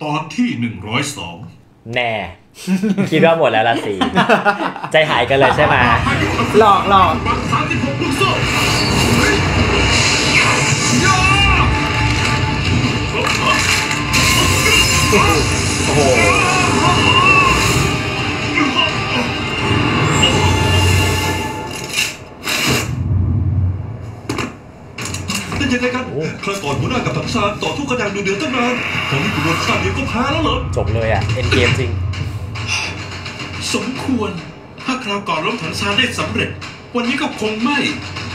ตอนที่102 แน่คิดว่าหมดแล้วละสิใจหายกันเลยใช่ไหมหลอก 36ลูกโซ่โอ้โหนั่นยังไงกันครั้งก่อนหัวหน้ากับถังซานต่อทุกกระดังดูเดือดตั้งนานครั้งนี้กระบวนท่าเดียวก็แพ้แล้วเหรอจบเลยอ่ะเอ็นเกมจริงสมควรถ้าคราวก่อนล้มถังซานได้สำเร็จวันนี้ก็คงไม่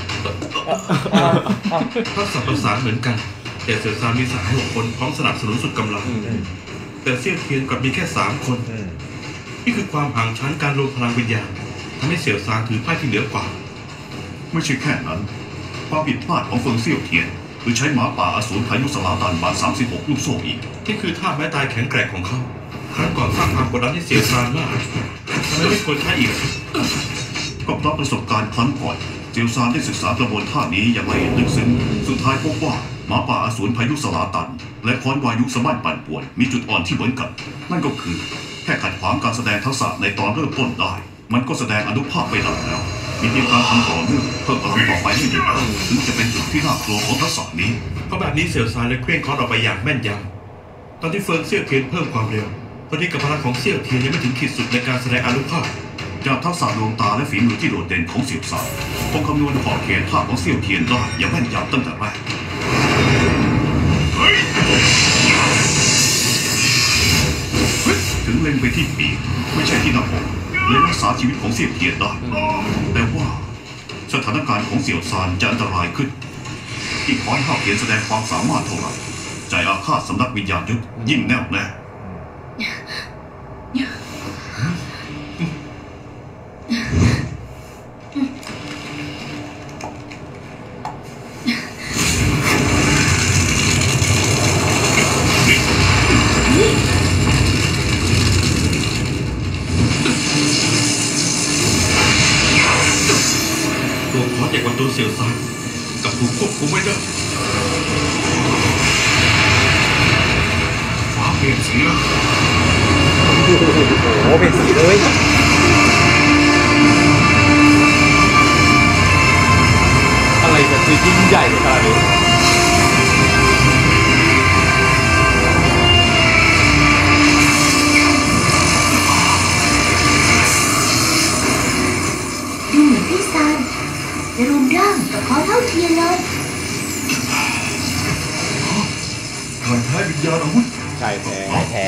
ทักษะประสานเหมือนกันแต่เสี่ยวซานมีสหาย6 คนพร้อมสนับสนุนสุดกำลังแต่เสี่ยวเทียนกลับมีแค่3 คนนี่คือความห่างชั้นการรวมพลังวิญญาณทำให้เสี่ยวซานถือป้ายที่เหนือกว่าไม่ใช่แค่นั้นความผิดพลาดของเฟิงเซี่ยวเทียนคือใช้หมาป่าอสูรพายุสลาตันบาน36ลูกโซ่อีกที่คือท่าไม้ตายแข็งแกร่งของเขาครั้งก่อนสร้างความกดดันให้เสี่ยวซานมากทำไมไม่ควรใช้อีกก็เพราะประสบการณ์ครั้งก่อนเซียวซานได้ศึกษากระบวนท่านี้อย่างละเอียดลึกซึ้งสุดท้ายพบว่าหมาป่าอสูรพายุสลาตันและค้อนวายุสะบั้นปั่นป่วนมีจุดอ่อนที่เหมือนกันนั่นก็คือแค่ขัดขวางการแสดงทักษะในตอนเริ่มต้นได้มันก็แสดงอนุภาพไปได้แล้วมีเพียงการทำต่อเนื่องเพิ่มพลังต่อไปให้เด็กถึงจะเป็นจุดที่น่ากลัวของทักษะนี้เพราะแบบนี้เสี่ยวซานเลยเคร่งครัดออกไปอย่างแม่นยำตอนที่เฟิงเซี่ยวเทียนเพิ่มความเร็วตอนนี้กับพลังของเซี่ยวเทียนยังไม่ถึงขีดสุดในการแสดงอนุภาพจากทักษะดวงตาและฝีมือที่โดดเด่นของเสี่ยวซานคงคำนวณขอบเขตท่าของเซี่ยวเทียนได้อย่างแม่นยำตั้งแต่แรกถึงเล็งไปที่ปีกไม่ใช่ที่หน้าอกเลยรักษาชีวิตของเสี่ยวเทียนได้แต่ว่าสถานการณ์ของเสี่ยวซานจะอันตรายขึ้นที่ค้อนห้าวเทียนแสดงความสามารถเท่าไหร่ใจอาฆาตสำนักวิญญาณยุทธยิ่งแน่วแน่ตัวเสี่ยวซานกับถูกควบคุมไม่ได้ฟ้าเปลี่ยนสีแล้วโอ้โหเป็นสีเลยอะไรแบบยิ่งใหญ่ขนาดนี้ดูเหมือนพี่ซานจะรวมร่างกับเขาเท่าเทียมเลยถ่ายแท้วิญญาณอาวุธใช่แท้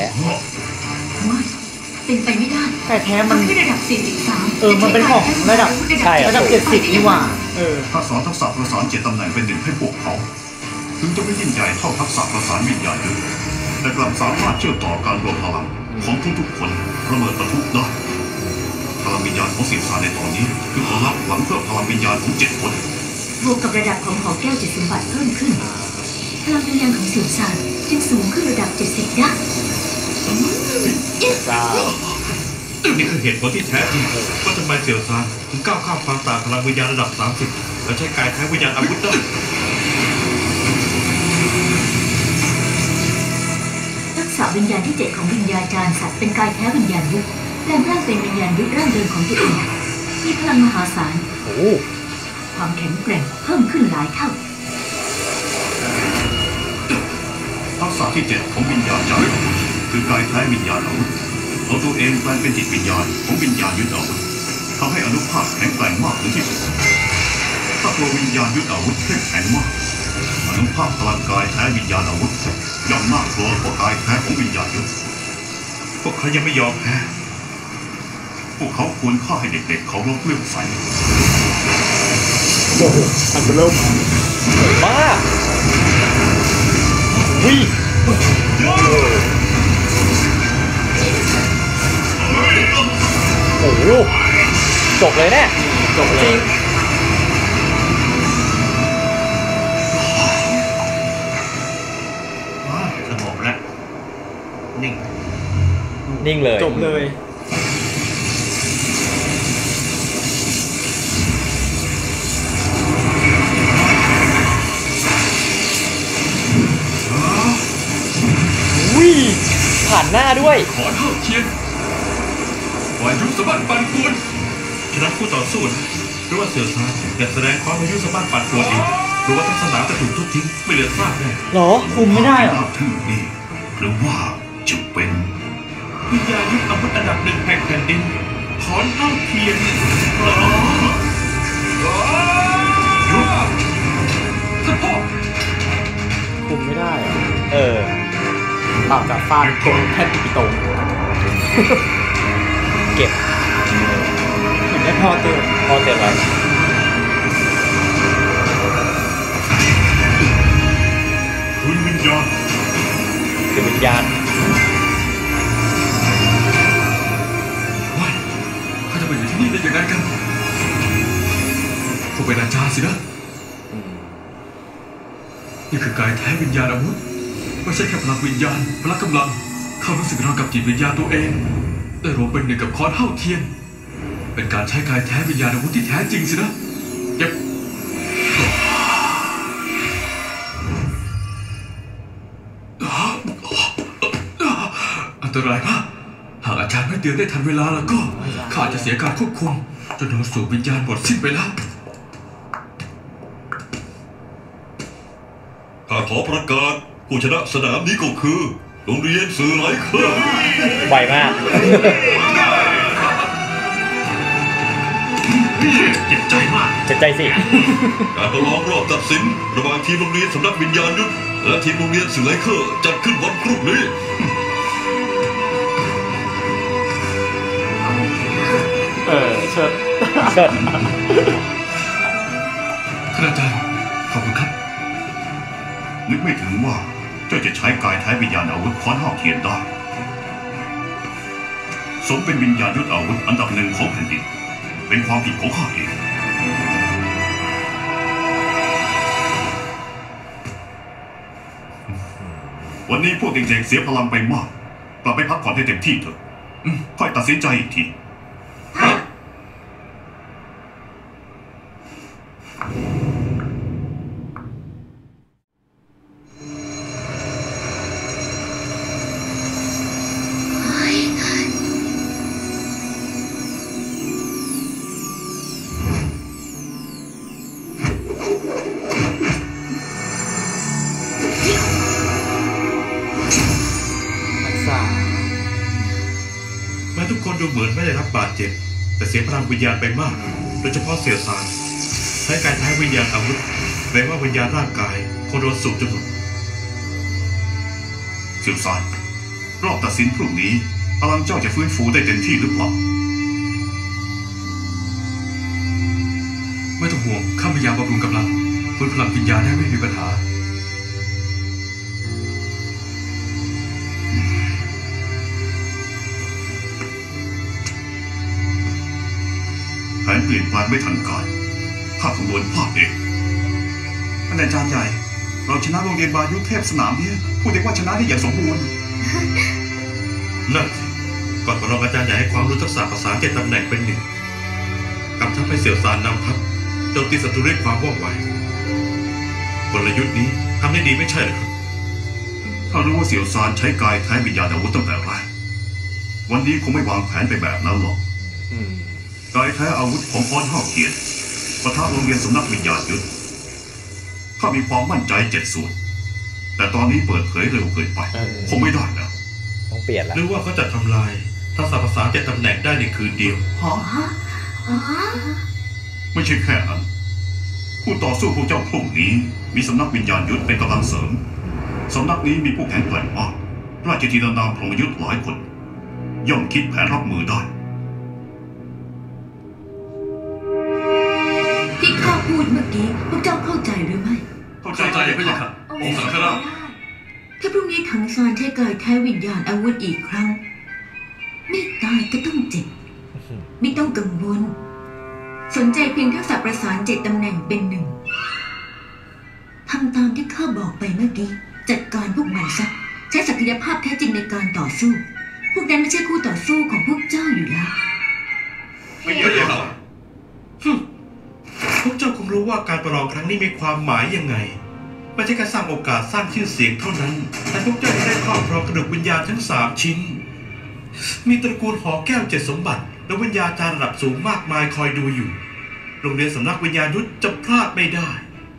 เป็นไปไม่ได้แต่แท้มันที่ระดับ43 มันเป็นของระดับใช่ระดับ70นี่หว่าถ้าสอนทักษะประสาน7 ตำแหน่งเป็น1ให้พวกเขาถึงจะไม่ยิ่งใหญ่เท่าทักษะประสานวิญญาณยุทธแต่กลับสามารถเชื่อมต่อการรวมพลังของทุกๆคนระเบิดประทุได้พลังวิญญาณของเสี่ยวซานในตอนนี้คือผลลัพธ์หลังเพิ่มพลังวิญญาณของ7 คนบวกกับระดับของหอแก้ว7 สมบัติเพิ่มขึ้นพลังวิญญาณของเสี่ยวซานจึงสูงขึ้นระดับ70ได้นี่คือเหตุผลที่แท้จริงว่าทำไมเสี่ยวซานถึงก้าวข้ามความต่างพลังวิญญาณระดับ30และใช้กายแท้วิญญาณอาวุธได้ทักษะวิญญาณที่7ของวิญญาจารย์สัตว์เป็นกายแท้วิญญาณยุทธแปลงร่างเป็นวิญญาณยุทธร่างเดิมของตัวเองมีพลังมหาศาลความแข็งแกร่งเพิ่มขึ้นหลายเท่าทักษะที่7ของวิญญาณจารย์คือกายแท้วิญญาณอาวุธเอาตัวเองแปลงเป็นจิตวิญญาณของวิญญาณยุทธอาวุธทำให้อนุภาพแข็งแกร่งมากถึงที่สุดถ้าตัววิญญาณยุทธอาวุธเข้มแข็งมากอนุภาพพลังกายแท้วิญญาณอาวุธย่อมน่ากลัวกว่ากายแท้ของวิญญาณยุทธพวกเขายังไม่ยอมแพ้พวกเขาควรฆ่าให้เด็กๆเขาลดเลื่อมใสโอ้โหอันเริ่มมากวิ่งโอ้โหจบเลยเนี่ยจบเลยสงบแล้วนิ่งเลยจบเลยวิ่งผ่านหน้าด้วยขอเท่าเทียนวายุสะบัดปั่นป่วนชนะคู่ต่อสู้นะหรือว่าเสี่ยวซานอยากแสดงความอายุสะบัดปั่นป่วนอีกหรือว่าทั้งสนามจะถูกทุบทิ้งไม่เหลือซากแน่หรอ คุมไม่ได้เหรอทึ่งนี่หรือว่าจะเป็นวิญญาณยุทธอาวุธอันดับหนึ่งแห่งแผ่นดินถอนเท่าเทียนท่านพ่อคุมไม่ได้เหรอเออเปล่าจากฟาดตรงแท่นปิโตงเก็บเหมือนได้พอเตือนพอเสร็จแล้วคุณวิญญาณคือวิญญาณไม่เขาจะมาอยู่ที่นี่ได้ยังไงกันคงเป็นอาจารย์สินะนี่คือกายแท้วิญญาณอาวุธไม่ใช่แค่พลังวิญญาณพละกำลังเขารู้สึกราวกับจิตวิญญาณตัวเองได้รวมเป็นหนึ่งกับค้อนเท่าเทียนเป็นการใช้กายแท้วิญญาณอาวุธที่แท้จริงสินะเย็บอันตรายมากหากอาจารย์ไม่เตือนได้ทันเวลาแล้วก็ข้าจะเสียการควบคุมจนโดนสู่วิญญาณหมดสิ้นไปแล้วข้าขอประกาศผู้ชนะสนามนี้ก็คือโรงเรียนสื่อไหลเครือไวมากเจ็บใจมากเจ็บใจสิการประลองรอบตัดสินระหว่างทีมโรงเรียนสำนักวิญญาณยุทธและทีมโรงเรียนสื่อไหลเครือจัดขึ้นวันพรุ่งนี้เชิดเชิดท่านอาจารย์ขอบคุณครับนึกไม่ถึงว่าเจ้าจะใช้กายแท้วิญญาณอาวุธค้อนห้าวเทียนได้สมเป็นวิญญาณยุทธอาวุธอันดับหนึ่งของแผ่นดินเป็นความผิดของข้าเองวันนี้พวกเด็กๆเสียพลังไปมากกลับไปพักผ่อนให้เต็มที่เถอะค่อยตัดสินใจอีกทีรักษาแม้ทุกคนดูเหมือนไม่ได้รับบาดเจ็บแต่เสียพลังวิญญาณไปมากโดยเฉพาะเสี่ยวซานใช้การใช้วิญญาณอาวุธแปลว่าวิญญาณร่างกายคงโดนสูบจนหมดเสี่ยวซานรอบตัดสินพรุ่งนี้พลังเจ้าจะฟื้นฟูได้เต็มที่หรือเปล่าไม่ต้องห่วงข้าพยายามบำรุงกำลังฟื้นพลังวิญญาณได้ไม่มีปัญหาแผนเปลี่ยนแปลงไม่ทันการข้าคำนวณพลาดเองท่านอาจารย์ใหญ่เราชนะโรงเรียนบายุเทพสนามนี้พูดได้ว่าชนะได้อย่างสมบูรณ์นั่นสิก่อนประลองอาจารย์ใหญ่ให้ความรู้ทักษะภาษาเจ็ดตำแหน่งเป็นหนึ่งกำชับให้เสี่ยวซานนำทัพโจมตีศัตรูด้วยความว่องไวกลยุทธ์นี้ทำได้ดีไม่ใช่หรือครับถ้ารู้ว่าเสี่ยวซานใช้กายแท้วิญญาณอาวุธตั้งแต่แรกวันนี้คงไม่วางแผนไปแบบนั้นหรอกกายแท้อาวุธของพรห้าวเทียนปะทะโรงเรียนสำนักวิญญาณยุทธข้ามีความมั่นใจ7 ส่วนแต่ตอนนี้เปิดเผยเร็วเกินไปคงไม่ได้แล้วต้องเปลี่ยนละหรือว่าเขาจะทำลายทักษะภาษาเจ็ดตำแหน่งได้ในคืนเดียวไม่ใช่แค่นั้นคู่ต่อสู้พวกเจ้าพรุ่งนี้มีสำนักวิญญาณยุทธเป็นกำลังเสริมสำนักนี้มีผู้แข็งแกร่งมากราชธินานามพรหมยุทธหลายคนย่อมคิดแผนรับมือได้ที่ข้าพูดเมื่อกี้พวกเจ้าเข้าใจหรือไม่เข้าใจพระยะค่ะองค์สังฆราชถ้าพรุ่งนี้ถังซานใช้กายแท้วิญญาณอาวุธอีกครั้ง ไม่ตายก็ต้องเจ็บ ไม่ต้องกังวล สนใจเพียงทักษะประสานเจ็ดตำแหน่งเป็นหนึ่งทำตามที่ข้าบอกไปเมื่อกี้ จัดการพวกมันซะใช้ศักยภาพแท้จริงในการต่อสู้ พวกนั้นไม่ใช่คู่ต่อสู้ของพวกเจ้าอยู่แล้วไม่เยอะหรอกพวกเจ้าคงรู้ว่าการประลองครั้งนี้มีความหมายยังไง ไม่ไม่ใช่แค่สร้างโอกาสสร้างชื่อเสียงเท่านั้นแต่พวกเจ้ายังได้ครอบครองกระดูกวิญญาณทั้ง3 ชิ้นมีตระกูลหอแก้ว7 สมบัติและวิญญาจารย์ระดับสูงมากมายคอยดูอยู่โรงเรียนสำนักวิญญาณยุทธจะพลาดไม่ได้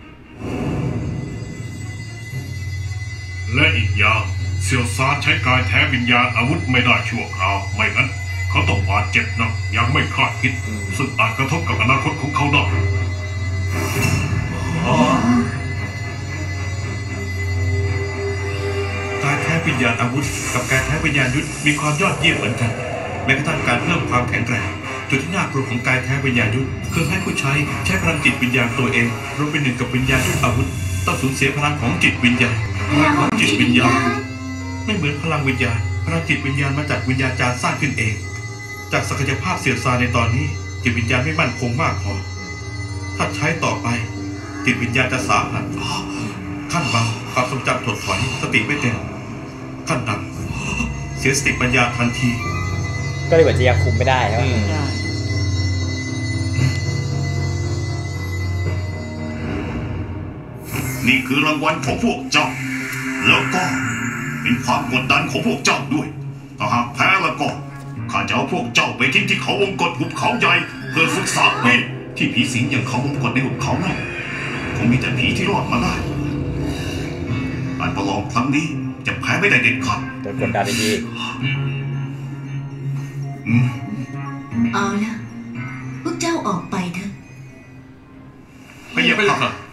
และอีกอย่างเสี่ยวซานใช้กายแท้วิญญาณอาวุธไม่ได้ชั่วคราวไม่งั้นเขาต้องบาดเจ็บหนักยังไม่คาดคิดซึ่งอาจกระทบกับอนาคตของเขาได้กายแท้วิญญาณอาวุธกับกายแท้วิญญาณยุทธมีความยอดเยี่ยมเหมือนกันแม้กระทั่งการเพิ่มความแข็งแกร่งจุดที่น่ากลัวของกายแท้วิญญาณยุทธคือให้ผู้ใช้พลังจิตวิญญาณตัวเองรวมเป็นหนึ่งกับวิญญาณยุทธอาวุธต้องสูญเสียพลังของจิตวิญญาณพลังของจิตวิญญาณไม่เหมือนพลังวิญญาณพลังจิตวิญญาณมาจากวิญญาจารย์สร้างขึ้นเองจากศักยภาพเสี่ยวซานในตอนนี้จิตวิญญาณไม่มั่นคงมากพอถ้าใช้ต่อไปจิตวิญญาณจะสาหัสขั้นเบาความทรงจำถดถอยสติไม่เต็มขั้นหนักเสียสติปัญญาทันทีก็เลยเหมือนจะยังคุมไม่ได้ใช่ไหมนี่คือรางวัลของพวกเจ้าแล้วก็เป็นความกดดันของพวกเจ้าด้วยถ้าหากแพ้แล้วก็ข้าจะเอาพวกเจ้าไปทิ้งที่เขาวงกฏหุบเขาใหญ่เพื่อฝึกษาปีที่ผีสิงอย่างเขาวงกฏในหุบเขานั่นคงมีแต่ผีที่รอดมาได้การประลองครั้งนี้จะแพ้ไม่ได้เด็ดขาดโดนกดดันดีเอาล่ะพวกเจ้าออกไปเถอะไม่อยากพัก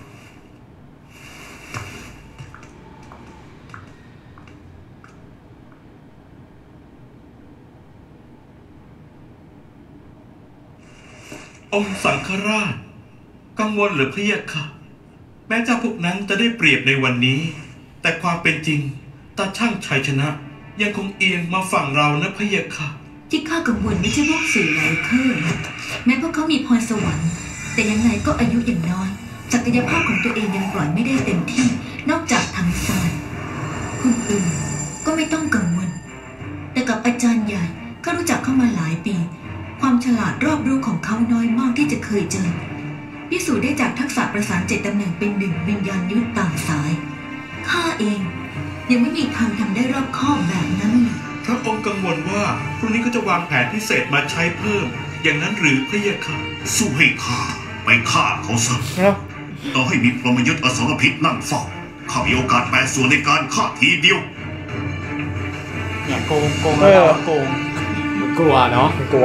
องค์สังฆราชกังวลหรือพะยะค่ะแม้เจ้าพวกนั้นจะได้เปรียบในวันนี้แต่ความเป็นจริงตาช่างชัยชนะยังคงเอียงมาฝั่งเรานะพะยะค่ะที่ข้ากังวลไม่ใช่พวกสื่อไหลเคอร์แม้พวกเขามีพรสวรรค์แต่ยังไงก็อายุยังน้อยศักยภาพของตัวเองยังปล่อยไม่ได้เต็มที่นอกจากทางซานคนอื่นก็ไม่ต้องกังวลแต่กับอาจารย์ใหญ่ข้ารู้จักเขามาหลายปีความฉลาดรอบรู้ของเขาน้อยมากที่จะเคยเจอพิสูจน์ได้จากทักษะประสาน7 ตำแหน่งเป็น1วิญญาณยุทธต่างสายข้าเองยังไม่มีทางทำได้รอบคอบแบบนั้นพระองค์กังวลว่าพรุ่งนี้ก็จะวางแผนพิเศษมาใช้เพิ่มอย่างนั้นหรือพะยะค่ะสู้ให้ข้าไปฆ่าเขาซะต่อให้มีพรหมยุทธ์อสรพิษนั่งเฝ้าข้ามีโอกาสแปรส่วนในการฆ่าทีเดียวเนี่ยโกงแล้วโกงกลัวเนาะกลัว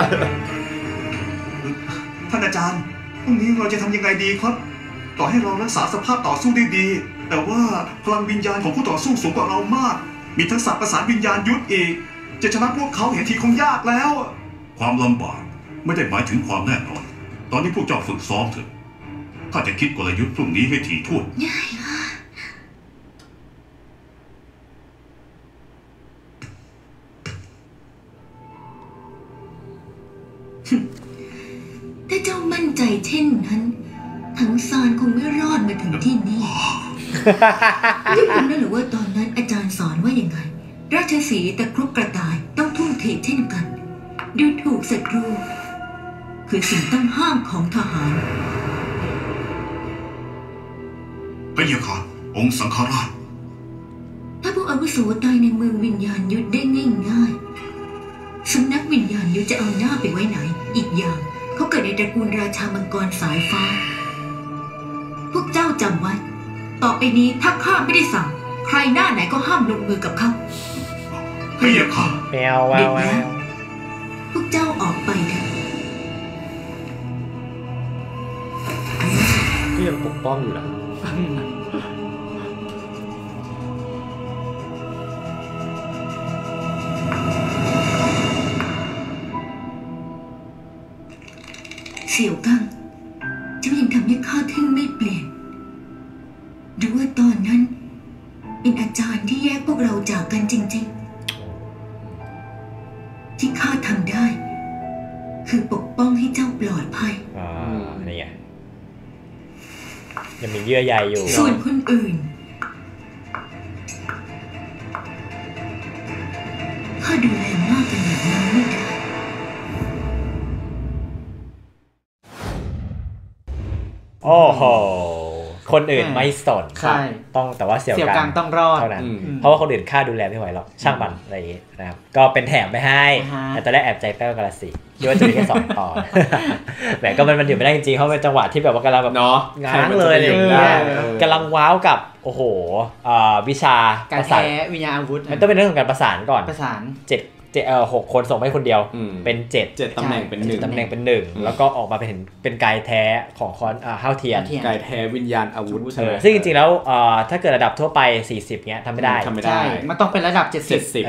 ท่านอาจารย์พรุ่งนี้เราจะทำยังไงดีครับต่อให้เรารักษาสภาพต่อสู้ได้ดีแต่ว่าพลังวิญญาณของผู้ต่อสู้สูงกว่าเรามากมีทักษะประสานวิญญาณยุทธอีกจะชนะพวกเขาเห็นทีคงยากแล้วความลำบากไม่ได้หมายถึงความแน่นอนตอนนี้พวกเจ้าฝึกซ้อมเถอะข้าจะคิดกลยุทธ์พรุ่งนี้ให้ถี่ถ้วนถ้าเจ้ามั่นใจเช่นนั้นถังซานคงไม่รอดมาถึงที่นี่ไม่รู้นะหรือว่าตอนนั้นอาจารย์สอนว่าอย่างไงราชสีห์ตะครุบกระต่ายต้องทุ่มเทเช่นกันดูถูกศัตรูคือสิ่งต้องห้ามของทหารพะยะค่ะองค์สังฆราชถ้าพวกอาวุโสตายในเมืองวิญญาณยุทธได้ง่ายๆสำนักวิญญาณยุทธจะเอาหน้าไปไว้ไหนอีกอย่างเขาเกิดในตระกูลราชามังกรสายฟ้าพวกเจ้าจำไว้ต่อไปนี้ถ้าข้าไม่ได้สั่งใครหน้าไหนก็ห้ามลงมือกับเขาพะยะค่ะแมวแมวพวกเจ้าออกไปเถอะก็ยังปกป้องอยู่นะเสี่ยวกังเจ้ายังทำให้ข้าทึ่งไม่เปลี่ยนหรือว่าตอนนั้นเป็นอาจารย์ที่แยกพวกเราจากกันจริงๆที่ข้าทำได้คือปกป้องให้เจ้าปลอดภัยนี่ไงยังมีเยื่อใยอยู่ส่วนคนอื่นข้าดูแลมากกันแบบนั้นไม่ได้โอ้โหคคนอื่นไม่สนใช่ต้องแต่ว่าเสี่ยวกังต้องรอดเท่านั้นเพราะว่าคนอื่นค่าดูแลไม่ไหวหรอกช่างมันอะไรอย่างงี้นะครับก็เป็นแถมไปให้แต่ตอนแรกแอบใจแป้วกาลสีคิดว่าจะมีแค่2 ตอนแหมก็มันอยู่ไม่ได้จริงๆเพราะเป็นจังหวะที่แบบว่ากำลังแบบง้างเลยอะไรอย่างเงี้ยกำลังว้าวกับโอ้โหวิชาการแท้วิญญาณอาวุธมันต้องเป็นเรื่องของการประสานก่อนประสาน 6 คนส่งให้คนเดียวเป็น7 ตำแหน่งเป็น 1แล้วก็ออกมาเป็นกายแท้ของคอนห้าวเทียนกายแท้วิญญาณอาวุธซึ่งจริงๆแล้วถ้าเกิดระดับทั่วไป40เงี้ยทำไม่ได้มันต้องเป็นระดับ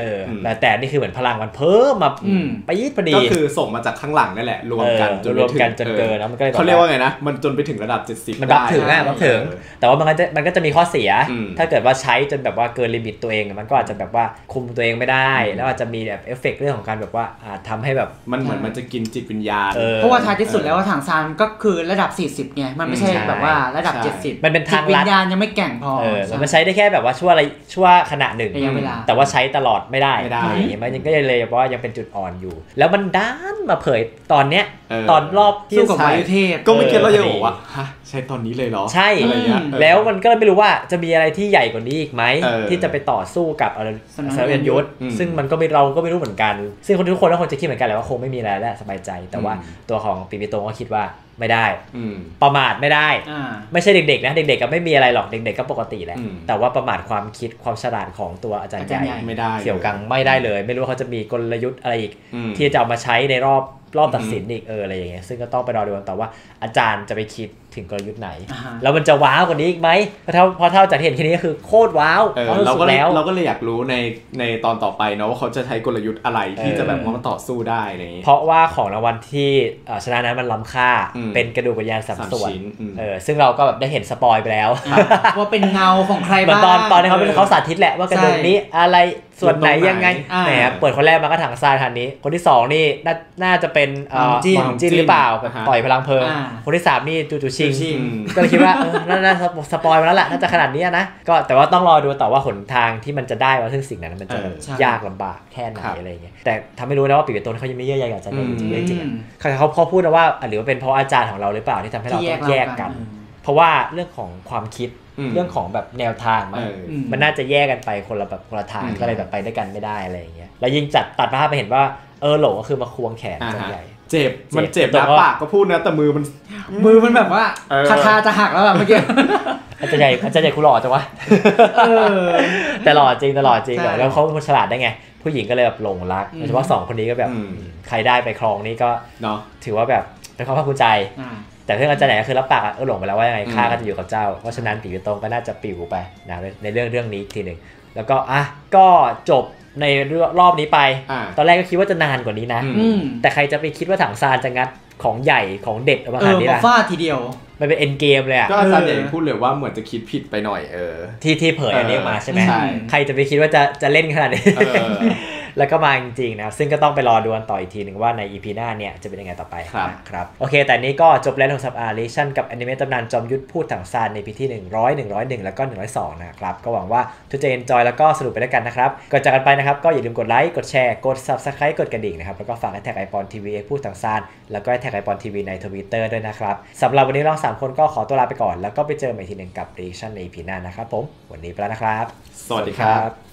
70แต่นี่คือเหมือนพลังมันเพิ่มมาไปยิดพอดีก็คือส่งมาจากข้างหลังนั่นแหละรวมกันจนเกินแล้วมันก็เลยเขาเรียกว่าไงนะมันจนไปถึงระดับ70 มันบัฟถึงแต่ว่ามันก็จะมีข้อเสียถ้าเกิดว่าใช้จนแบบว่าเกินลิมิตตัวเองมันก็อาจจะแบบว่าคุมตัวเองไม่ได้แล้วอาจจะมีแบบเอฟเฟกต์เรื่องของการแบบว่าทำให้แบบมันเหมือนมันจะกินจิตวิญญาณเพราะว่าท้ายที่สุดแล้วถังซานก็คือระดับ40ไงมันไม่ใช่แบบว่าระดับ70 มันเป็นทางลัดวิญญาณยังไม่แก่งพอมันใช้ได้แค่แบบว่าชั่วขณะหนึ่งแต่ว่าใช้ตลอดไม่ได้มันยังก็เลยว่ายังเป็นจุดอ่อนอยู่แล้วมันด้านมาเผยตอนเนี้ยตอนรอบที่กับวายุเทพก็ไม่คิดเราจะบอกว่าฮะใช้ตอนนี้เลยเหรอใช่แล้วมันก็ไม่รู้ว่าจะมีอะไรที่ใหญ่กว่านี้อีกไหมที่จะไปต่อสู้กับสารพัดยุทธซึ่งมันก็เราก็ไม่รู้เหมือนกันซึ่งทุกคนก็คงจะคิดเหมือนกันแหละว่าคงไม่มีอะไรแล้วสบายใจแต่ว่าตัวของปิปิโตก็คิดว่าไม่ได้ประมาทไม่ได้ไม่ใช่เด็กๆนะเด็กๆก็ไม่มีอะไรหรอกเด็กๆก็ปกติแหละแต่ว่าประมาทความคิดความฉลาดของตัวอาจารย์ใหญ่ไม่ได้เสี่ยวกังไม่ได้เลยไม่รู้ว่าเขาจะมีกลยุทธ์อะไรอีกที่จะเอามาใช้ในรอบตัดสินอีกอะไรอย่างเงี้ยซึ่งก็ต้องไปรอดูกันต่อว่าอาจารย์จะไปคิดถึงกลยุทธ์ไหนแล้วมันจะว้าวกว่านี้อีกไหมเพราะเท่าจากเห็นแค่นี้ก็คือโคตรว้าวเราก็เลยอยากรู้ในตอนต่อไปเนาะว่าเขาจะใช้กลยุทธ์อะไรที่จะแบบมาต่อสู้ได้อะไรอย่างงี้เพราะว่าของรางวัลที่ชนะนั้นมันล้ำค่าเป็นกระดูกวิญญาณ3 ส่วนซึ่งเราก็แบบได้เห็นสปอยไปแล้วว่าเป็นเงาของใครบ้างตอนนี้เขาสาธิตแหละว่ากระดูกนี้อะไรส่วนไหนยังไงแหมเปิดคนแรกมาก็ถังทรายทันนี้คนที่2นี่น่าจะเป็นจิ้นหรือเปล่าปล่อยพลังเพลิงคนที่3นี่จูชิงก็เลยคิดว่าน่าสปอยมาแล้วแหละน่าจะขนาดนี้นะก็แต่ว่าต้องรอดูต่อว่าหนทางที่มันจะได้ว่าซึ่งสิ่งนั้นมันจะยากลำบากแค่ไหนอะไรอย่างเงี้ยแต่ทำให้รู้นะว่าปิปิโตเขายังไม่เยื่อใยกับอาจารย์จริงๆเขาพูดนะว่าหรือว่าเป็นเพราะอาจารย์ของเราหรือเปล่าที่ทำให้เราต้องแยกกันเพราะว่าเรื่องของความคิดเรื่องของแบบแนวทางมันน่าจะแยกกันไปคนละทางก็เลยแบบไปด้วยกันไม่ได้อะไรอย่างเงี้ยแล้วยิ่งตัดภาพไปเห็นว่าโหลก็คือมาควงแขนจนใหญ่มันเจ็บนะปากก็พูดนะแต่มือมันแบบว่าคาถาจะหักแล้วแบบเมื่อกี้อาจารย์ใหญ่คุณหล่อจังวะแต่หล่อจริงแล้วเขาฉลาดได้ไงผู้หญิงก็เลยแบบหลงรักโดยเฉพาะ2 คนนี้ก็แบบใครได้ไปครองนี่ก็ถือว่าแบบเป็นความภาคภูมิใจแต่เรื่องอาจารย์ไหนก็คือรับปากหลงไปแล้วว่ายังไงข้าก็จะอยู่กับเจ้าเพราะฉะนั้นปิปิโตก็น่าจะปิวไปนะในเรื่องนี้ทีนึงแล้วก็จบในรอบนี้ไปตอนแรกก็คิดว่าจะนานกว่านี้นะแต่ใครจะไปคิดว่าถังซานจะงัดของใหญ่ของเด็ดออกมาขนาดนี้ล่ะฟาดทีเดียวมันเป็นเอ็นเกมเลยอ่ะก็อาจารย์ใหญ่พูดเลยว่าเหมือนจะคิดผิดไปหน่อยที่เผยอันนี้มาใช่ไหมใครจะไปคิดว่าจะเล่นขนาดนี้แล้วก็มาจริงๆนะซึ่งก็ต้องไปรอดูกันต่ออีกทีนึงว่าใน EP หน้าเนี่ยจะเป็นยังไงต่อไปครับโอเคแต่นี้ก็จบแล้วของสัปดาห์เลชั่นกับอนิเมะตำนานจอมยุทธพูดถังซานใน EP ที่100 101แล้วก็102นะครับก็หวังว่าทุกจะ enjoy แล้วก็สนุกไปด้วยกันนะครับก่อนจากกันไปนะครับก็อย่าลืมกดไลค์กดแชร์กด Subscribe กดกระดิ่งนะครับแล้วก็ฝากแท็กไอปอนทีวีพูดถังซานแล้วก็แท็กไอปอนทีวีใน Twitter ด้วยนะครับสำหรับวันนี้เรา3 คนก็ขอตัวลาไปก่อนแล้วก็ไปเจอกันอีกทีนึงกับ reaction ใน EP หน้านะครับผมวันนี้ไปแล้วนะครับสวัสดีครับ